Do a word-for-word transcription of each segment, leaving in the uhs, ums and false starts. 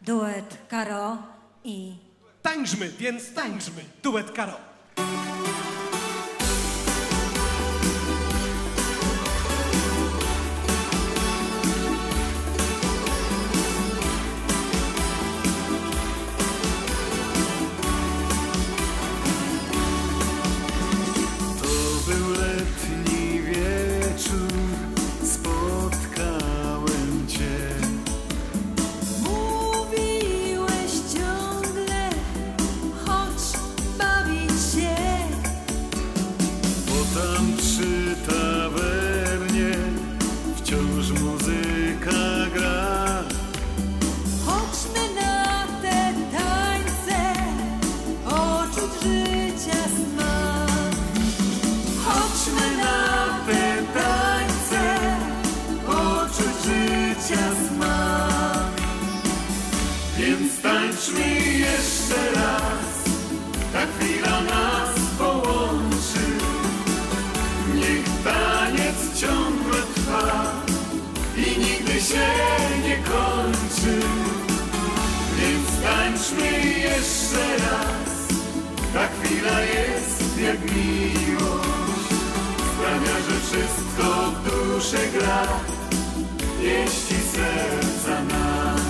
duet Karo i... Tańczmy, więc tańczmy. Duet Karo. Więc tańczmy jeszcze raz, ta chwila nas połączy. Niech taniec ciągle trwa i nigdy się nie kończy. Więc tańczmy jeszcze raz, ta chwila jest jak miłość. Sprawia, że wszystko w duszy gra, pieści serca nam.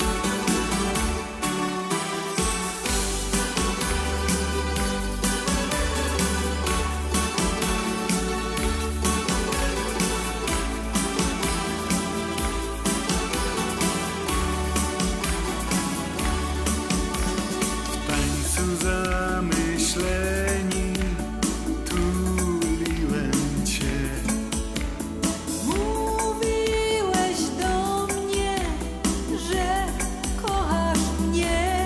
Zamyśleni tuliłem cię. Mówiłeś do mnie, że kochasz mnie.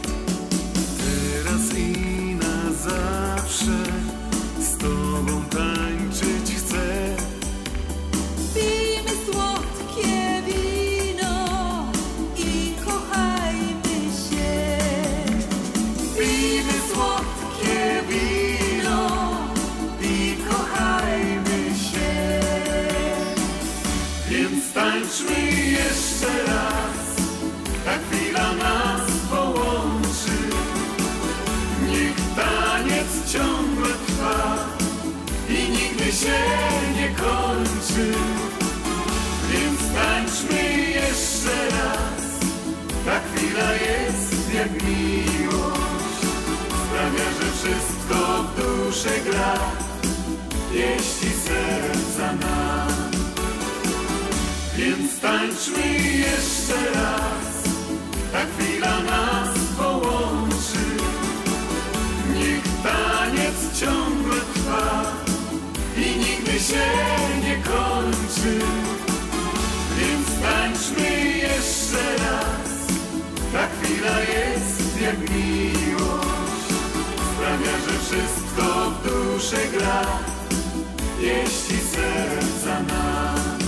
Teraz i na zawsze z tobą tańczyć chcę. Pijmy słodkie wino i kochajmy się. Pijmy słodkie wino i kochajmy się. Więc tańczmy jeszcze raz, ta chwila nas połączy. Niech taniec ciągle trwa i nigdy się nie kończy. Więc tańczmy jeszcze raz, ta chwila jest jak miłość. Sprawia, że wszystko w duszy gra, pieści serca nam. Więc tańczmy jeszcze raz, ta chwila nas połączy. Niech taniec ciągle trwa i nigdy się nie kończy. Więc tańczmy jeszcze raz, ta chwila jest jak miłość. Sprawia, że wszystko w duszy gra, pieści serca nam.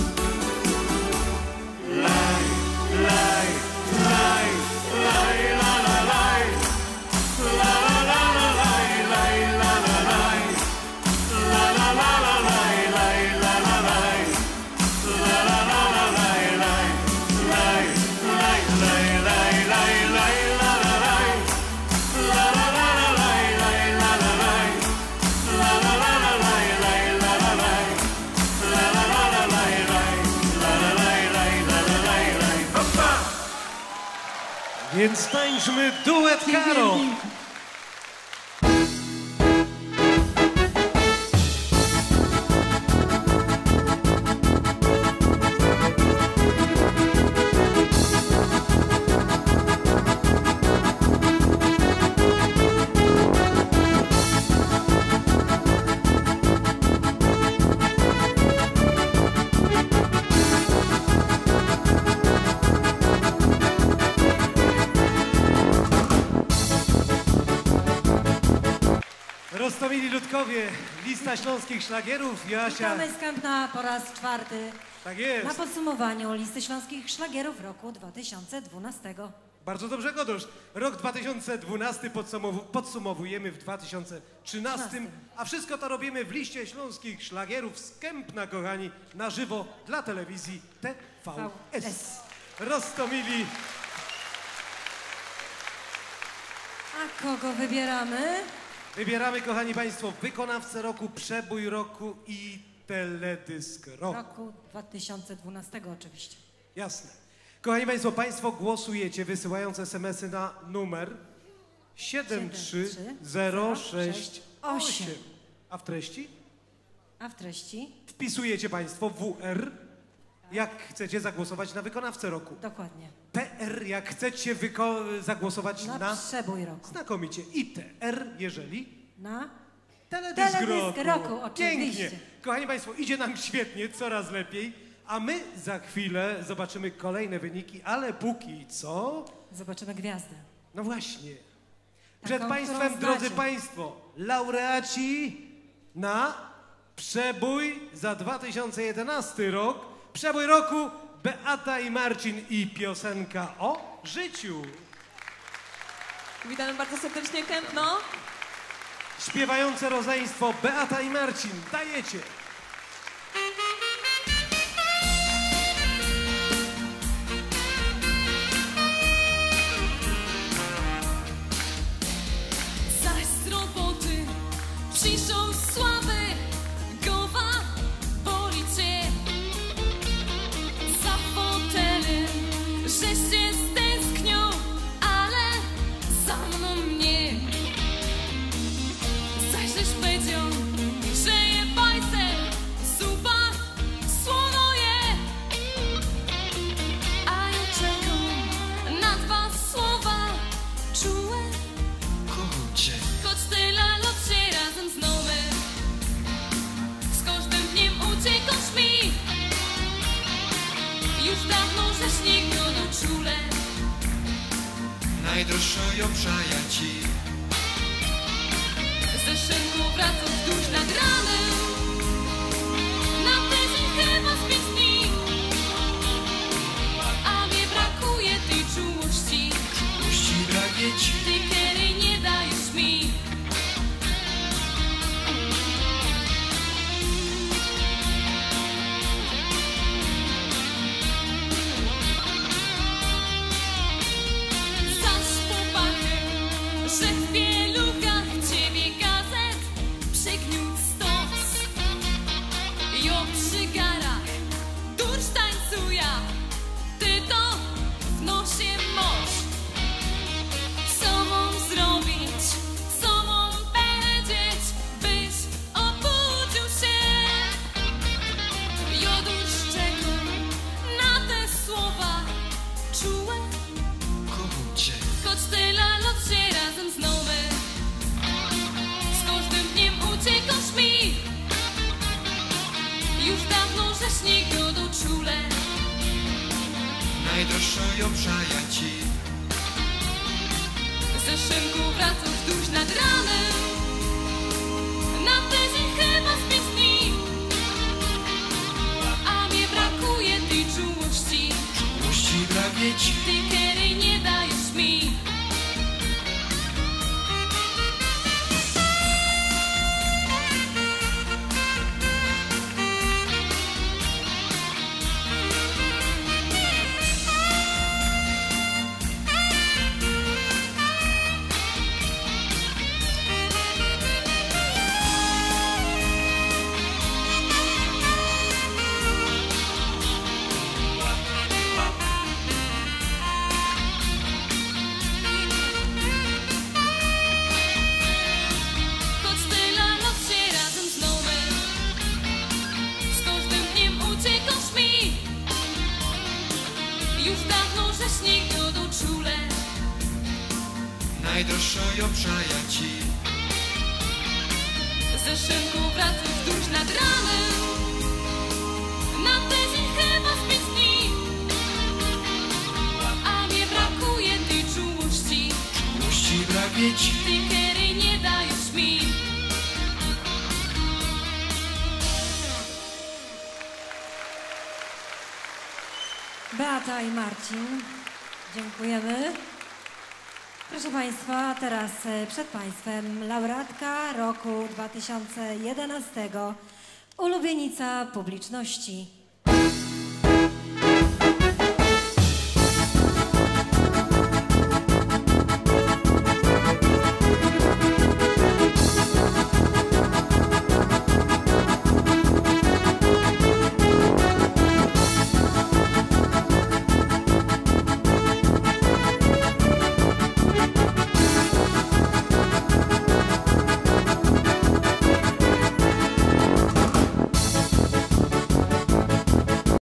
Laj, laj, laj, laj, la, la, laj. La, la, la, la, laj, laj, la, la, laj. La, la, la, la, laj, laj, la, la, laj. La, la, la, la, laj, laj, laj, laj, laj, laj, laj, laj, la, la, laj. La, la, la, la, laj, laj, la, la, laj. La, la, la, la, laj, laj, la, la, laj. La, la, la, la, laj, laj, la, la, laj, laj, la, la, laj, laj. Hopa! Więc tańczmy duet Karo. Roztomili ludkowie, lista śląskich szlagierów. Joasia. Witamy z Kępna po raz czwarty. Tak jest. Na podsumowaniu listy śląskich szlagierów roku dwa tysiące dwunastego. Bardzo dobrze, Godusz. Rok dwa tysiące dwunasty podsumow podsumowujemy w dwa tysiące trzynastym, a wszystko to robimy w liście śląskich szlagierów z Kępna, kochani, na żywo dla telewizji T V S. Roztomili A kogo wybieramy? Wybieramy, kochani państwo, wykonawcę roku, przebój roku i teledysk roku. Roku dwa tysiące dwunastego oczywiście. Jasne. Kochani państwo, państwo głosujecie wysyłając es em esy na numer siedem trzy zero sześć osiem. A w treści? A w treści? Wpisujecie państwo W R, jak chcecie zagłosować na wykonawcę roku. Dokładnie. P R, jak chcecie wyko- zagłosować Na, na... przebój roku. Znakomicie. I T R, jeżeli... Na Teledysk, teledysk roku. roku, oczywiście. Pięknie. Kochani państwo, idzie nam świetnie, coraz lepiej, a my za chwilę zobaczymy kolejne wyniki, ale póki co... Zobaczymy gwiazdę. No właśnie. Przed Taką, państwem, którą drodzy znacie. państwo, laureaci na przebój za dwa tysiące jedenasty rok. Przebój roku Beata i Marcin i piosenka o życiu. Witamy bardzo serdecznie, Kępno. Śpiewające rodzeństwo Beata i Marcin. Dajecie. Zaś z roboty przyszą sławy, głowa boli cię. Za fotelem, że się stęsknią, ale za mną nie. Zaś żeś powiedział, że je bajce, zupa, słono je. A ja czekam na dwa słowa czułe. Choć tyle lat się razem znamy, z każdym dniem uciekasz mi. Już dawno żeś nie gonił czule. Najdroższą przyjaciół. Ze szynku wracasz dusz nad ranem. Na tydzień chyba z pięć dni. A mnie brakuje tej czułości. Puści braknie ci. Ty, kiedy nie dajesz mi. Zaś popatrzę, że w pieluchach ciebie gazet przygniótł stos. Jo przy garach dursz tańcuje, ty to w nosie masz. Co mam zrobić, co mam powiedzieć, byś obudził się? Ja już czekam na te słowa czułe. Kocham cię. Choć tyle lat się razem znamy, z każdym dniem uciekasz mi. Już dawno żeś nie gonił czule. Najdroższą przyjaciół. Ze szynku wracasz dusz nad ranem. Na tydzień chyba z pięć dni. A mnie brakuje tej czułości. Puści braknie ci. Ty, kiedy nie dajesz mi. Choć tyle lat się razem znamy, z każdym dniem uciekasz mi. Już dawno żeś nie gonił czule. Najdroższą przyjaciół. Ze szynku wracasz dusz nad ranem. Na tydzień chyba z pięć dni. A mnie brakuje tej czułości. Puści braknie ci. Ty, kiedy nie dajesz mi. Beata i Marcin, dziękujemy. Proszę Państwa, teraz e, przed Państwem laureatka roku dwa tysiące jedenastego, ulubienica publiczności